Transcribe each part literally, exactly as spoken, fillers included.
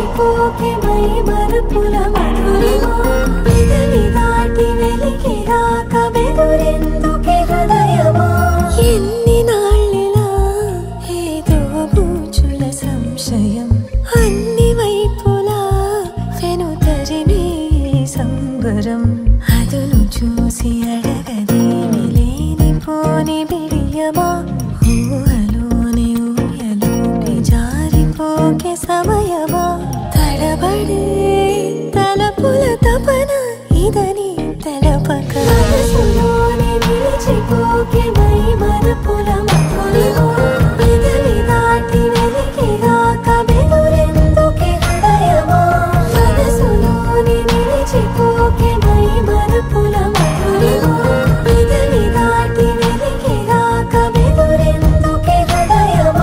నిలిచిపోకే my Marupula Madhurima పెదవి దాటి వెలికి రాక బెదురెందుకే హృదయమా ఎన్ని నాళ్ళిలా ఏదో బూచుల సంశయం అన్ని వైపులా వెను తరిమే సంబరం అదును చూసి అడగదేమి లేనిపోని బిడియమా ఊహలోని ఊయలోకి జారిపోకే సమయమా తడబడే తలపుల తపన ఇదని తెలపక మనసులోని నిలిచిపోకే మై మరుపుల మధురిమా పెదవి దాటి వెలికి రాక బెదురెందుకే హృదయమా మనసులోని నిలిచిపోకే మై మరుపుల మధురిమా పెదవి దాటి వెలికి రాక బెదురెందుకే హృదయమా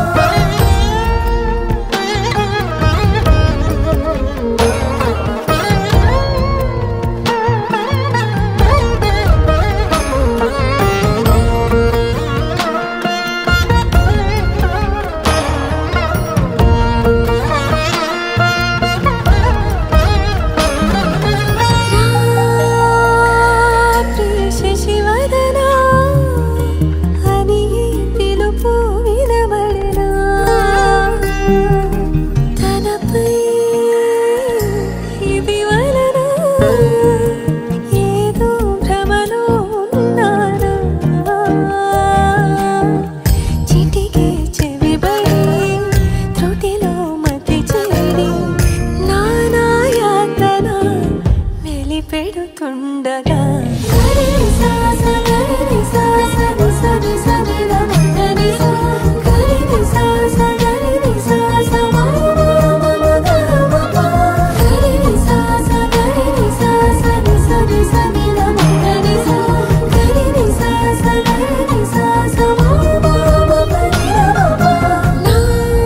పెడుతుండగా గరి సాస గరి సాస నిసని సనిల మగని సా గరి సాస గరి సాస మమమమమగమప గరి సాస గరి సాస నిసని సనిల మగని సా గరి సాస గరి సాస మమమమమగమప నా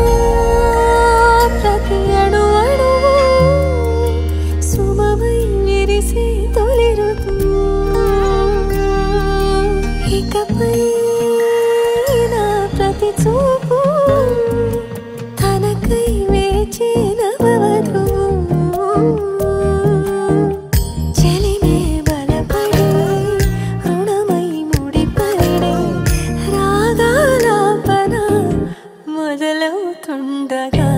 ప్రతి అణు అణువు సుమమై విరిసి తొలిరుతూ ఇకపై నా ప్రతి చూపు తనకై వేచి నవవధువు చెలిమే బలపడి రుణమై ముడిపడి రాగాలాపన మొదలవుతుండగా